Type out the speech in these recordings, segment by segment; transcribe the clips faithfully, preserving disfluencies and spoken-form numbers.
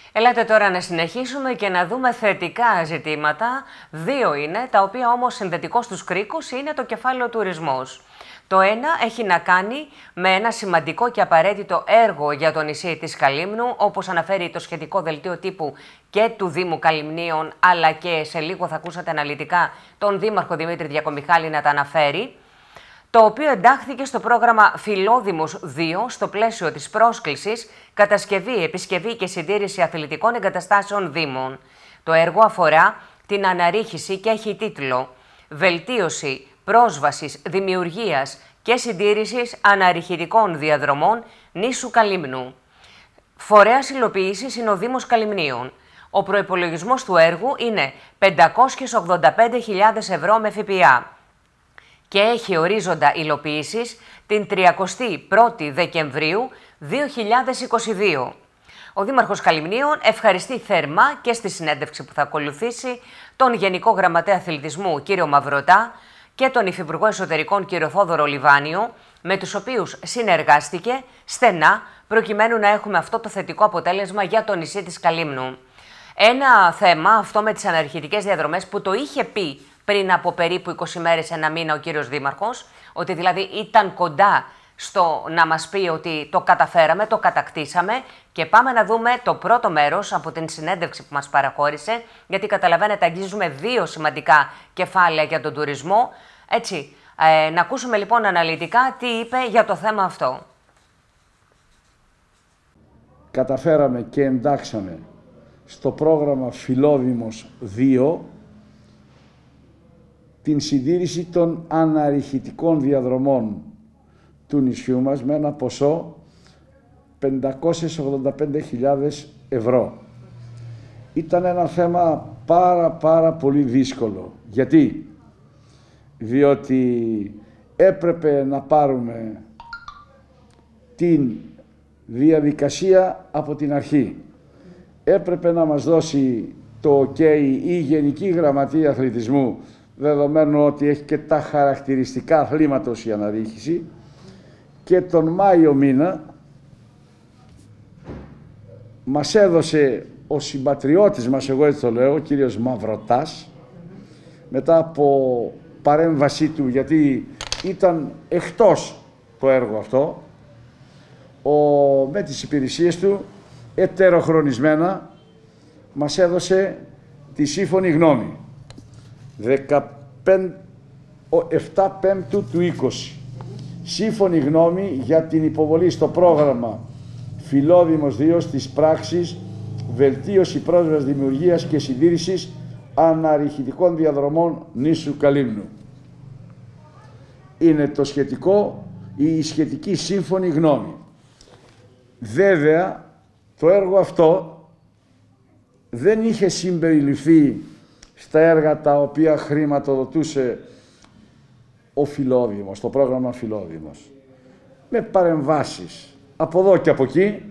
Ελάτε τώρα να συνεχίσουμε και να δούμε θετικά ζητήματα. Δύο είναι, τα οποία όμως συνδετικός τους κρίκος είναι το κεφάλαιο τουρισμός. Το ένα έχει να κάνει με ένα σημαντικό και απαραίτητο έργο για το νησί της Καλύμνου, όπως αναφέρει το σχετικό δελτίο τύπου και του Δήμου Καλυμνίων, αλλά και σε λίγο θα ακούσατε αναλυτικά τον Δήμαρχο Δημήτρη Διακομιχάλη να τα αναφέρει, το οποίο εντάχθηκε στο πρόγραμμα Φιλόδημος δύο στο πλαίσιο της πρόσκλησης κατασκευή, επισκευή και συντήρηση αθλητικών εγκαταστάσεων Δήμων. Το έργο αφορά την αναρρίχηση και έχει τίτλο «Βελτίωση πρόσβασης, δημιουργίας και συντήρησης αναρριχητικών διαδρομών νήσου Καλύμνου». Φορέας υλοποίησης είναι ο Δήμος Καλυμνίων. Ο προϋπολογισμός του έργου είναι πεντακόσιες ογδόντα πέντε χιλιάδες ευρώ με ΦΠΑ και έχει ορίζοντα υλοποίησης την τριαντάτη πρώτη Δεκεμβρίου δύο χιλιάδες είκοσι δύο. Ο Δήμαρχος Καλυμνίων ευχαριστεί θερμά και στη συνέντευξη που θα ακολουθήσει τον Γενικό Γραμματέα Αθλητισμού κύριο Μαυρωτά και τον Υφυπουργό Εσωτερικών κύριο Θόδωρο Λιβάνιο, με τους οποίους συνεργάστηκε στενά προκειμένου να έχουμε αυτό το θετικό αποτέλεσμα για το νησί της Καλύμνου. Ένα θέμα, αυτό με τις αναρριχητικές διαδρομές, που το είχε πει πριν από περίπου είκοσι μέρες, ένα μήνα ο κύριος Δήμαρχος, ότι δηλαδή ήταν κοντά στο να μας πει ότι το καταφέραμε, το κατακτήσαμε, και πάμε να δούμε το πρώτο μέρος από την συνέντευξη που μας παραχώρησε, γιατί καταλαβαίνετε αγγίζουμε δύο σημαντικά κεφάλαια για τον τουρισμό. Έτσι, ε, να ακούσουμε λοιπόν αναλυτικά τι είπε για το θέμα αυτό. Καταφέραμε και εντάξαμε στο πρόγραμμα Φιλόδημος δύο την συντήρηση των αναρριχητικών διαδρομών του νησιού μας με ένα ποσό πεντακόσιες ογδόντα πέντε χιλιάδες ευρώ. Ήταν ένα θέμα πάρα πάρα πολύ δύσκολο. Γιατί? Διότι έπρεπε να πάρουμε την διαδικασία από την αρχή. Έπρεπε να μας δώσει το OK η Γενική Γραμματεία Αθλητισμού, δεδομένου ότι έχει και τα χαρακτηριστικά αθλήματος η αναρρίχηση, και τον Μάιο μήνα μας έδωσε ο συμπατριώτης μας, εγώ έτσι το λέω, ο κύριος Μαυρωτάς, μετά από παρέμβασή του, γιατί ήταν εκτός το έργο αυτό, ο, με τις υπηρεσίες του, ετεροχρονισμένα, μας έδωσε τη σύμφωνη γνώμη. δεκαπέντε, επτά Πέμπτου του είκοσι. Σύμφωνη γνώμη για την υποβολή στο πρόγραμμα Φιλόδημος δύο στις πράξεις βελτίωση πρόσβασης, δημιουργίας και συντήρησης αναρριχητικών διαδρομών νήσου Καλύμνου. Είναι το σχετικό, η σχετική σύμφωνη γνώμη. Βέβαια, το έργο αυτό δεν είχε συμπεριληφθεί στα έργα τα οποία χρηματοδοτούσε ο Φιλόδημος, το πρόγραμμα Φιλόδημος. Με παρεμβάσεις από εδώ και από εκεί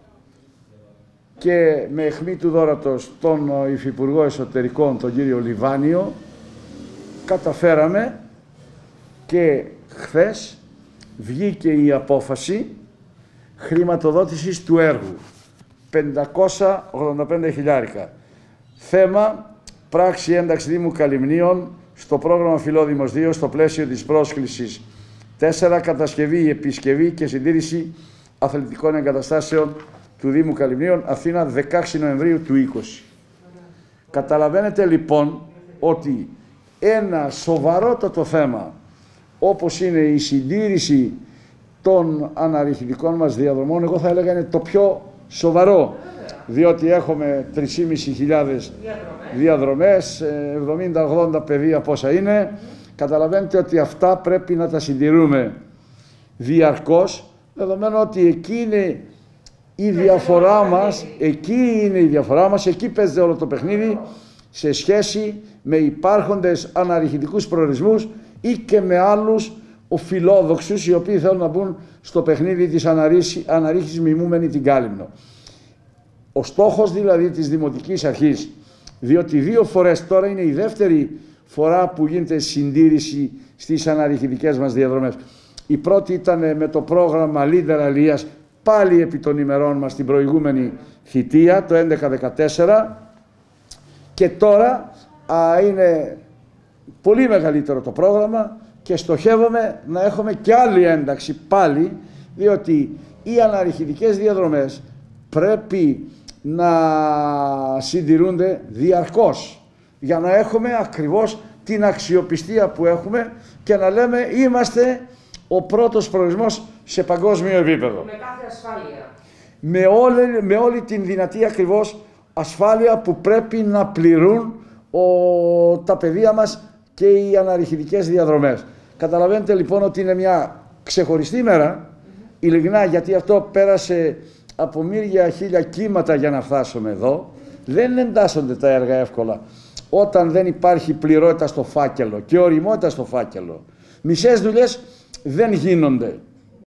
και με αιχμή του δώρατος τον Υφυπουργό Εσωτερικών, τον κύριο Λιβάνιο, καταφέραμε και χθες βγήκε η απόφαση χρηματοδότησης του έργου. πεντακόσια ογδόντα πέντε χιλιάρικα. Θέμα πράξη ένταξη Δήμου Καλυμνίων στο πρόγραμμα Φιλόδημος δύο στο πλαίσιο της πρόσκλησης τέσσερα κατασκευή, επισκευή και συντήρηση αθλητικών εγκαταστάσεων του Δήμου Καλυμνίων, Αθήνα, δεκαέξι Νοεμβρίου του είκοσι. Καταλαβαίνετε λοιπόν ότι ένα σοβαρότατο θέμα όπως είναι η συντήρηση των αναρριχητικών μας διαδρομών, εγώ θα έλεγα είναι το πιο σοβαρό, διότι έχουμε τρεις και μισή χιλιάδες διαδρομές, εβδομήντα ογδόντα παιδεία πόσα είναι. Καταλαβαίνετε ότι αυτά πρέπει να τα συντηρούμε διαρκώς, δεδομένου ότι εκεί είναι η διαφορά μας, εκεί είναι η διαφορά μας, εκεί παίζεται όλο το παιχνίδι σε σχέση με υπάρχοντες αναρριχητικούς προορισμούς ή και με άλλους οφειλόδοξους οι οποίοι θέλουν να μπουν στο παιχνίδι της αναρρίχησης μιμούμενη την Κάλυμνο. Ο στόχος δηλαδή της Δημοτικής Αρχής, διότι δύο φορές τώρα είναι η δεύτερη φορά που γίνεται συντήρηση στις αναρριχητικές μας διαδρομές. Η πρώτη ήταν με το πρόγραμμα Leader Αλίας πάλι επί των ημερών μας την προηγούμενη θητεία, το έντεκα δεκατέσσερα, και τώρα α, είναι πολύ μεγαλύτερο το πρόγραμμα και στοχεύουμε να έχουμε και άλλη ένταξη πάλι, διότι οι αναρριχητικές διαδρομές πρέπει να συντηρούνται διαρκώς για να έχουμε ακριβώς την αξιοπιστία που έχουμε και να λέμε είμαστε ο πρώτος προορισμός σε παγκόσμιο επίπεδο. Με κάθε ασφάλεια. Με όλη, με όλη την δυνατή ακριβώς ασφάλεια που πρέπει να πληρούν ο, τα παιδεία μας και οι αναρριχητικές διαδρομές. Καταλαβαίνετε λοιπόν ότι είναι μια ξεχωριστή μέρα, mm-hmm. ειλικρινά, γιατί αυτό πέρασε από μύρια χίλια κύματα για να φτάσουμε εδώ. Δεν εντάσσονται τα έργα εύκολα όταν δεν υπάρχει πληρότητα στο φάκελο και ωριμότητα στο φάκελο. Μισές δουλειές δεν γίνονται.